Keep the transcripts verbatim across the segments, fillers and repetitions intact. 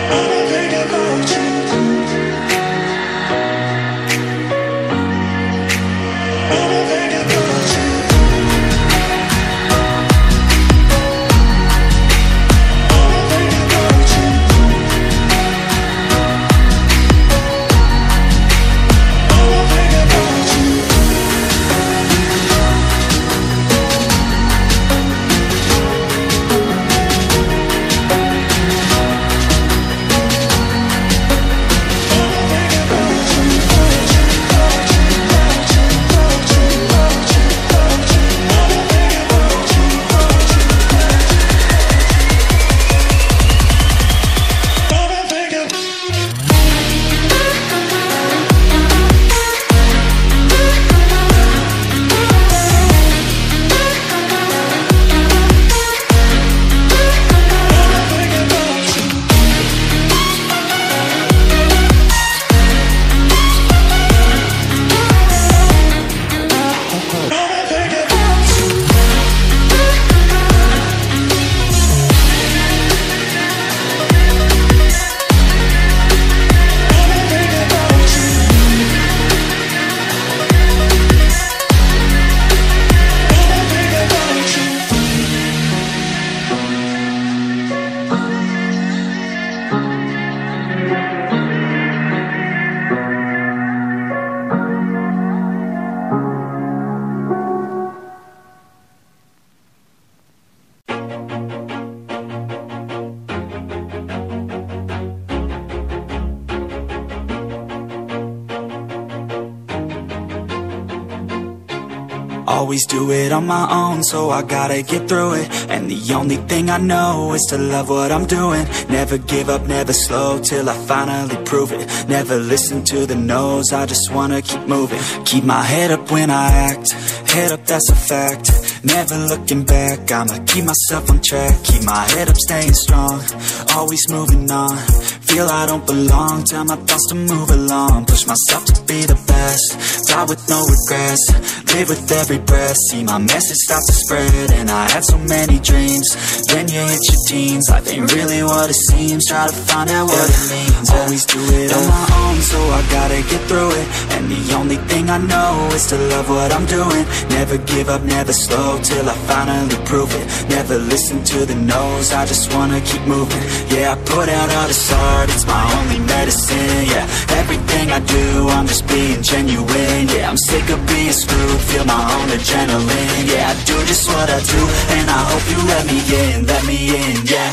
Always do it on my own, so I gotta get through it. And the only thing I know is to love what I'm doing. Never give up, never slow, till I finally prove it. Never listen to the no's, I just wanna keep moving. Keep my head up when I act, head up, that's a fact. Never looking back, I'ma keep myself on track. Keep my head up, staying strong, always moving on. Feel I don't belong, tell my thoughts to move along. Push myself to be the best, die with no regrets. Live with every breath, see my message start to spread. And I had so many dreams, then you hit your teens. Life ain't really what it seems, try to find out what it means. Always do it on my own, so I gotta get through it. And the only thing I know is to love what I'm doing. Never give up, never slow, till I finally prove it. Never listen to the no's, I just wanna keep moving. Yeah, I put out all this art, it's my only medicine. Yeah, everything I do, I'm just being genuine. Yeah, I'm sick of being screwed, feel my own adrenaline. Yeah, I do just what I do, and I hope you let me in, let me in, yeah.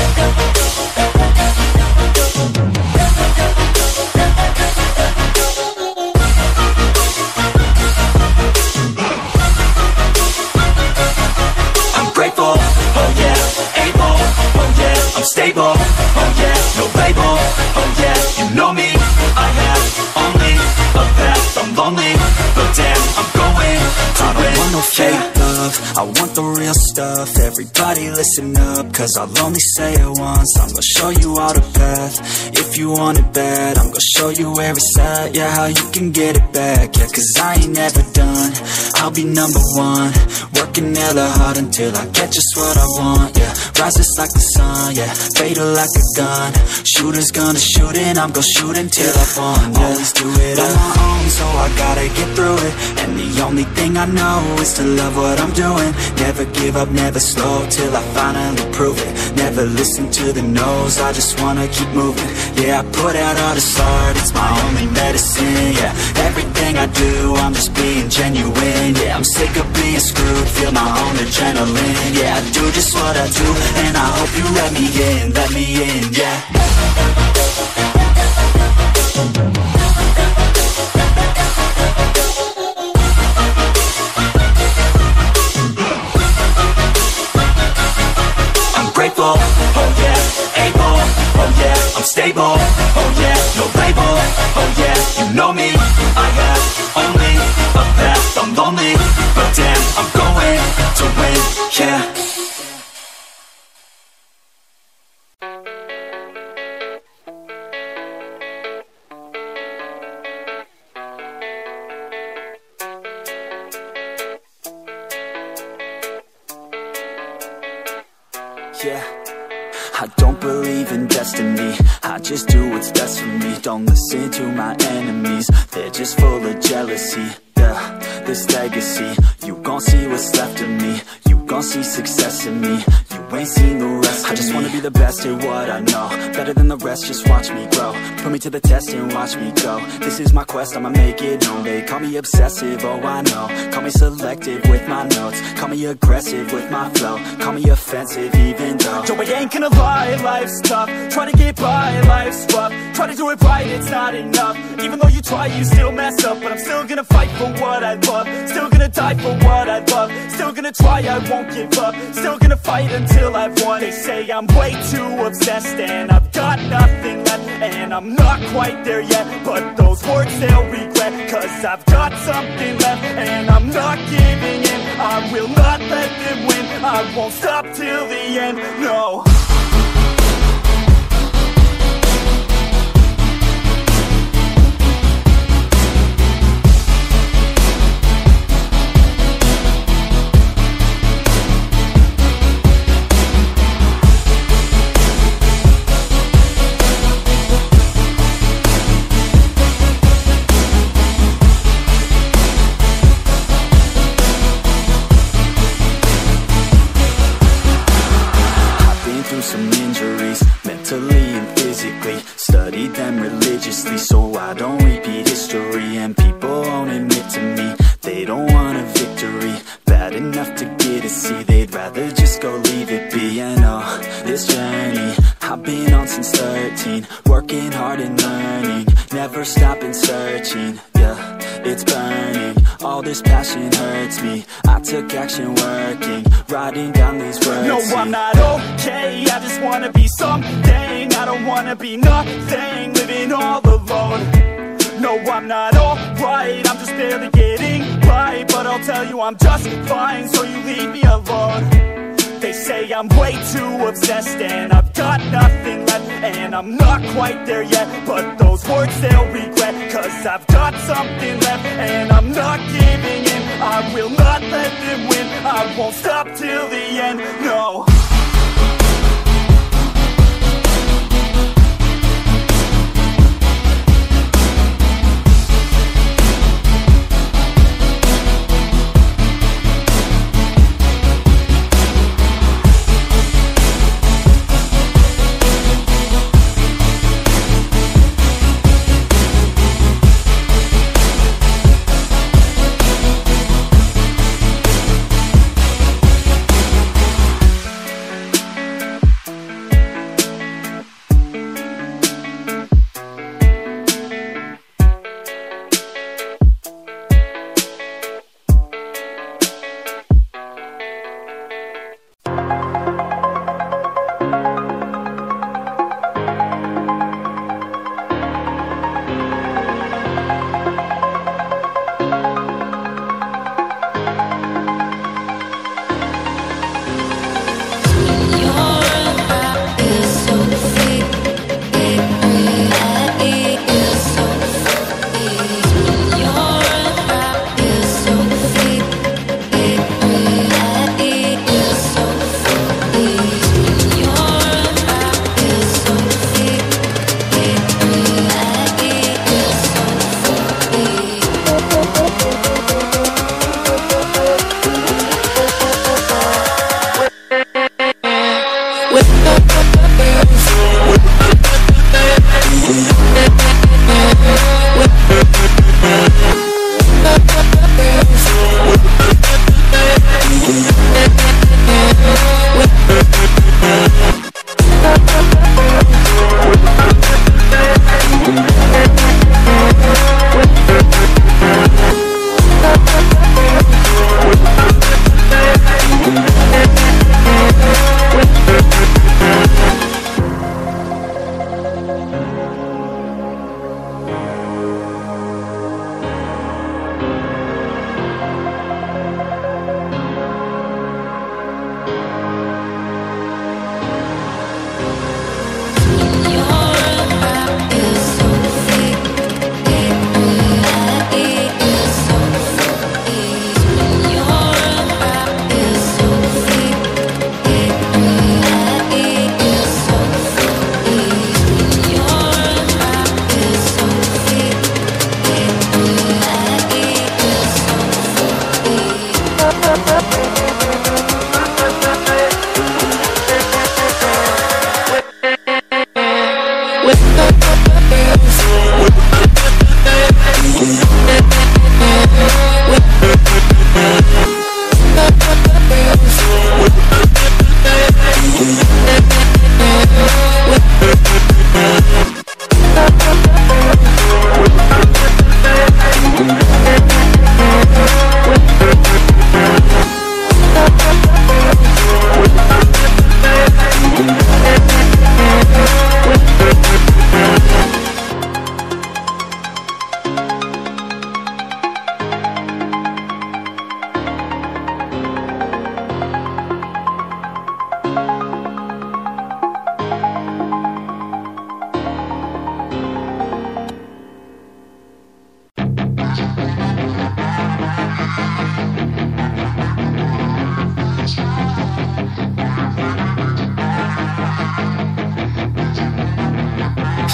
I'm grateful, oh yeah, able, oh yeah, I'm stable, oh yeah, no label, oh yeah, you know me, I have only a path, I'm lonely, but damn, I'm going to win. I don't want no fake love, I want the real stuff. Everybody listen up, cause I'll only say it once. I'm gonna show you all the path, if you want it bad. I'm gonna show you where it's at, yeah, how you can get it back. Yeah, cause I ain't never done, I'll be number one. Working hella hard until I get just what I want, yeah. Rises like the sun, yeah, fatal like a gun. Shooter's gonna shoot and I'm gonna shoot until I won, yeah. Always do it on my own, so I gotta get through it. And the only thing I know is to love what I'm doing. Never give up, never slow, till I finally prove it. Never listen to the no's, I just wanna keep moving. Yeah, I put out all this art, it's my only medicine. Yeah, everything I do, I'm just being genuine. Yeah, I'm sick of being screwed, feel my own adrenaline. Yeah, I do just what I do, and I hope you let me in, let me in, yeah. Grateful, oh yeah, able, oh yeah, I'm stable, oh yeah, no label, oh yeah, you know me, I have only a path, I'm lonely, but damn, I'm going to win, yeah. Yeah, I don't believe in destiny, I just do what's best for me. Don't listen to my enemies, they're just full of jealousy. Yeah, this legacy, you gon' see what's left of me. You gon' see success in me, you ain't seen the rest of me. I just wanna be the best at what I know, better than the rest, just watch me grow. Put me to the test and watch me go. This is my quest, I'ma make it known. They call me obsessive, oh I know. Call me selective with my notes, call me aggressive with my flow, call me offensive even though Joe, I ain't gonna lie, life's tough. Try to get by, life's rough. Try to do it right, it's not enough. Even though you try, you still mess up. But I'm still gonna fight for what I love, still gonna die for what I love, still gonna try, I won't give up, still gonna fight until I've won. They say I'm way too obsessed and I've got nothing left, and I'm not quite there yet, but those words they'll regret, cause I've got something left and I'm not giving in. I will not let them win, I won't stop till the end, no. Some injuries, mentally and physically. Studied them religiously so I don't repeat history. And people won't admit to me they don't want a victory bad enough to get a C. They'd rather just go leave it be. I know this journey I've been on since thirteen, working hard and learning, never stopping searching. Yeah, it's burning, all this passion hurts me. I took action working, writing down these words. No, I'm not okay, I just wanna be something. I don't wanna be nothing, living all alone. No, I'm not alright, I'm just barely getting by. But I'll tell you I'm just fine, so you leave me alone. They say I'm way too obsessed and I've got nothing left, and I'm not quite there yet, but those words they'll regret, cause I've got something left and I'm not giving in. I will not let them win, I won't stop till the end, no.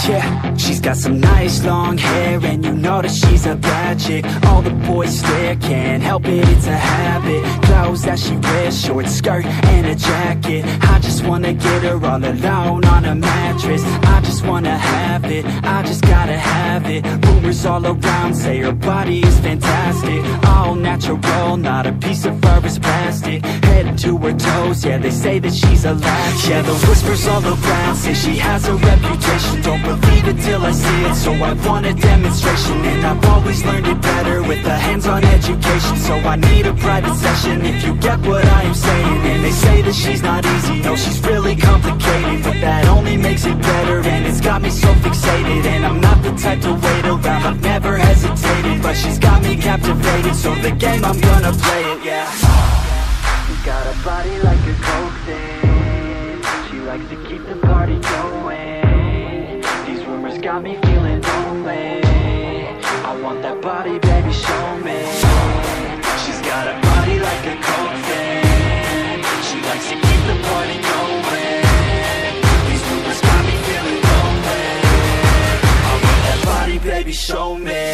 Yeah, she's got some nice long hair, and you know that she's a bad chick. All the boys stare, can't help it, it's a habit. Clothes that she wears, short skirt and a jacket. I just wanna get her all alone on a mattress. I just wanna have it, I just gotta have it. Rumors all around say her body is fantastic. All natural, not a piece of fur is plastic. Head to her toes, yeah, they say that she's a latch. Yeah, the whispers all around say she has a reputation. Don't believe it till I see it, so I want a demonstration. And I've always learned it better with a hands-on education. So I need a private session if you get what I am saying. And they say that she's not easy, no, she's really complicated, but that only makes it better, and it's got me so fixated. And I'm not the type to wait around, I've never hesitated, but she's got me captivated, so the game, I'm gonna play it, yeah. She's got a body like a coke thing, she likes to keep the party going. These rumors got me feeling lonely, I want that body, baby, show me. She's got a body like a coke thing, she likes to keep the party going. These rumors got me feeling lonely, I want that body, baby, show me.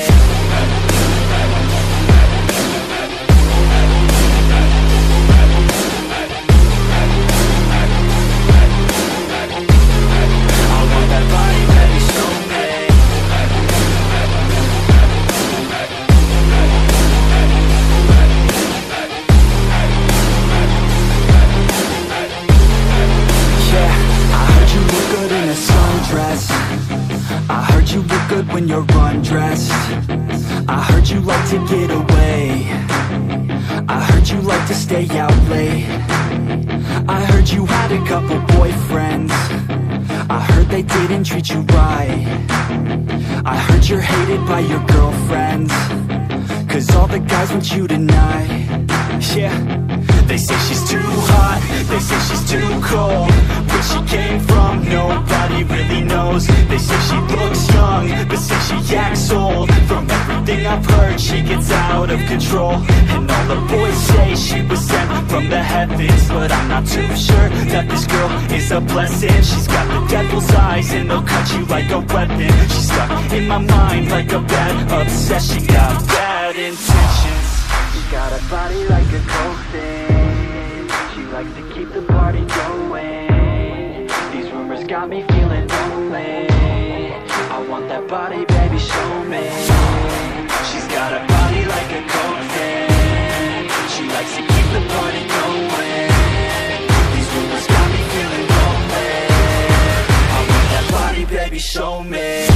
I heard you look good when you're undressed. I heard you like to get away. I heard you like to stay out late. I heard you had a couple boyfriends. I heard they didn't treat you right. I heard you're hated by your girlfriends, cause all the guys want you tonight. Yeah, they say she's too hot, they say she's too cold. Where she came from, nobody really knows. They say she looks young, but say she acts old. From everything I've heard, she gets out of control. And all the boys say she was sent from the heavens, but I'm not too sure that this girl is a blessing. She's got the devil's eyes and they'll cut you like a weapon. She's stuck in my mind like a bad obsession. Got bad intentions. She's got a body like a coke thing, she likes to keep the party going. These rumors got me feeling lonely, I want that body, baby, show me. She's got a body like a coke thing, she likes to keep the party going. These rumors got me feeling lonely, I want that body, baby, show me.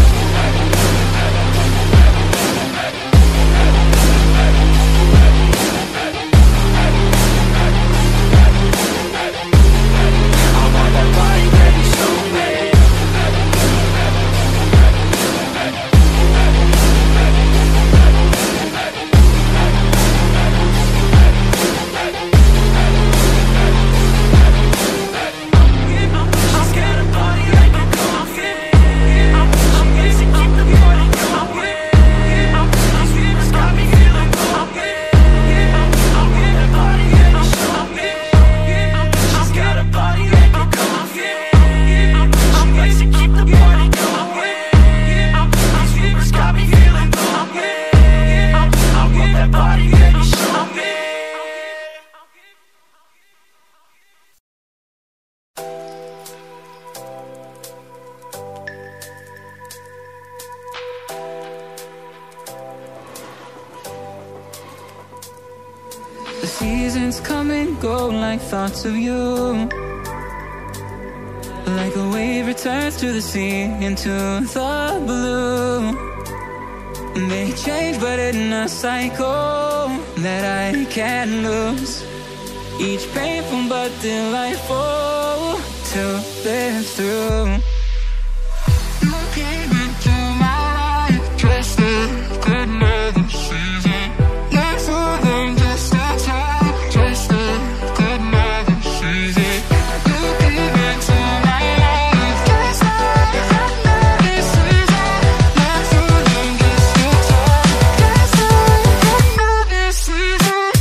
Seasons come and go like thoughts of you, like a wave returns to the sea into the blue. They change but in a cycle that I can't lose. Each painful but delightful to live through. You came into my life just a good another season. Not for them, just a time, just a good another season. You came into my life just a good another season. Not for them, just a time, just a good another season.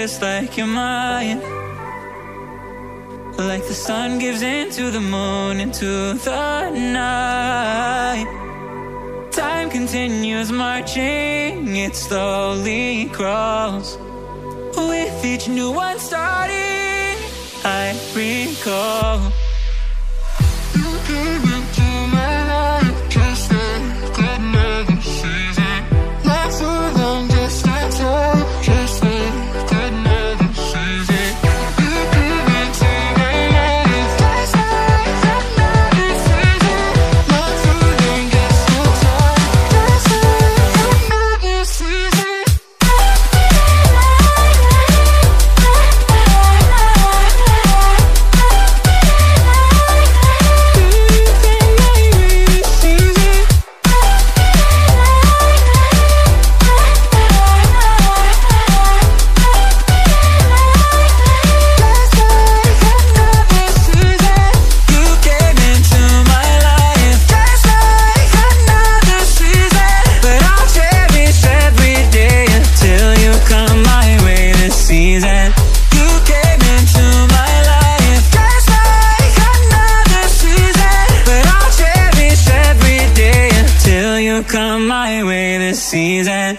just like you're mine. Like the sun gives into the moon, into the night. Time continues marching, it slowly crawls. With each new one starting, I recall. You came into my life just like another season. Not so long, just a time, just like another season. You came into my life just like another season. Not so long, just a time, just like another season. Come my way this season.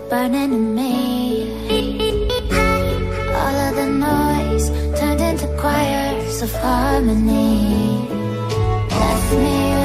burning in me. All of the noise turned into choirs of harmony. Left me